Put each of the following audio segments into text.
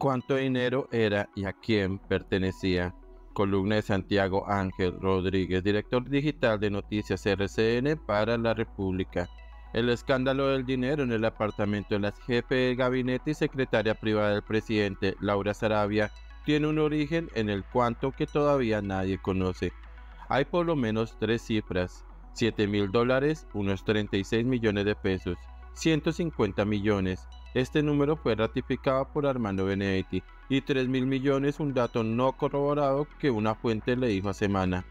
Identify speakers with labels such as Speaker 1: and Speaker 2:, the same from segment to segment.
Speaker 1: ¿Cuánto dinero era y a quién pertenecía? Columna de Santiago Ángel Rodríguez, director digital de Noticias RCN para La República. El escándalo del dinero en el apartamento de la jefe de gabinete y secretaria privada del presidente, Laura Sarabia, tiene un origen en el cuánto que todavía nadie conoce. Hay por lo menos tres cifras: $7.000, unos 36 millones de pesos, 150 millones. Este número fue ratificado por Armando Benedetti, y 3.000 millones, un dato no corroborado que una fuente le dijo a Semana.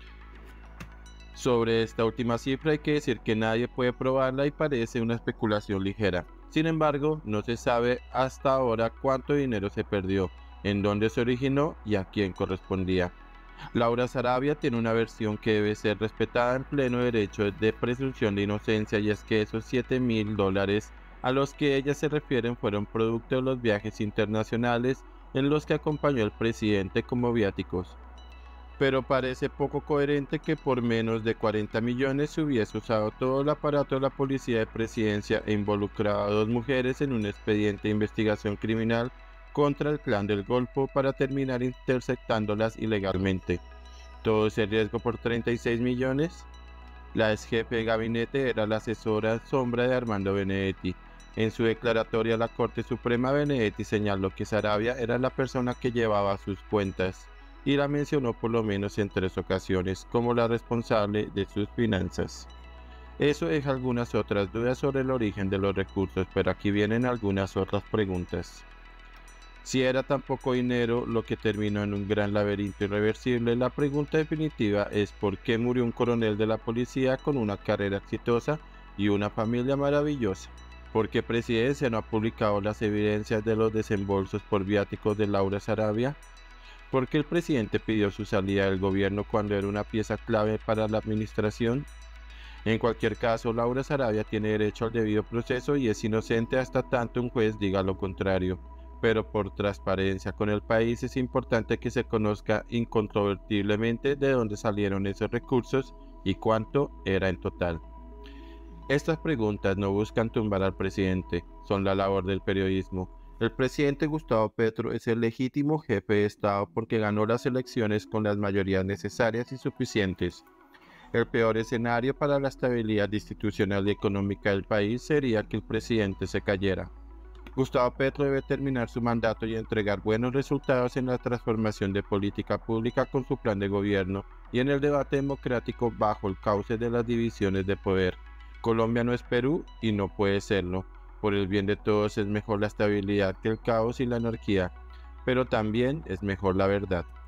Speaker 1: Sobre esta última cifra hay que decir que nadie puede probarla y parece una especulación ligera. Sin embargo, no se sabe hasta ahora cuánto dinero se perdió, en dónde se originó y a quién correspondía. Laura Sarabia tiene una versión que debe ser respetada en pleno derecho de presunción de inocencia, y es que esos $7.000 a los que ella se refieren fueron producto de los viajes internacionales en los que acompañó al presidente como viáticos. Pero parece poco coherente que por menos de 40 millones se hubiese usado todo el aparato de la policía de presidencia e involucrado a dos mujeres en un expediente de investigación criminal contra el clan del Golfo para terminar interceptándolas ilegalmente. ¿Todo ese riesgo por 36 millones? La ex jefe de gabinete era la asesora sombra de Armando Benedetti. En su declaratoria a la Corte Suprema, Benedetti señaló que Sarabia era la persona que llevaba sus cuentas, y la mencionó por lo menos en 3 ocasiones como la responsable de sus finanzas. Eso deja algunas otras dudas sobre el origen de los recursos, pero aquí vienen algunas otras preguntas. Si era tan poco dinero lo que terminó en un gran laberinto irreversible, la pregunta definitiva es ¿por qué murió un coronel de la policía con una carrera exitosa y una familia maravillosa? ¿Por qué Presidencia no ha publicado las evidencias de los desembolsos por viáticos de Laura Sarabia? ¿Por qué el presidente pidió su salida del gobierno cuando era una pieza clave para la administración? En cualquier caso, Laura Sarabia tiene derecho al debido proceso y es inocente hasta tanto un juez diga lo contrario. Pero por transparencia con el país es importante que se conozca incontrovertiblemente de dónde salieron esos recursos y cuánto era en total. Estas preguntas no buscan tumbar al presidente, son la labor del periodismo. El presidente Gustavo Petro es el legítimo jefe de Estado porque ganó las elecciones con las mayorías necesarias y suficientes. El peor escenario para la estabilidad institucional y económica del país sería que el presidente se cayera. Gustavo Petro debe terminar su mandato y entregar buenos resultados en la transformación de política pública con su plan de gobierno y en el debate democrático bajo el cauce de las divisiones de poder. Colombia no es Perú y no puede serlo. Por el bien de todos es mejor la estabilidad que el caos y la anarquía, pero también es mejor la verdad.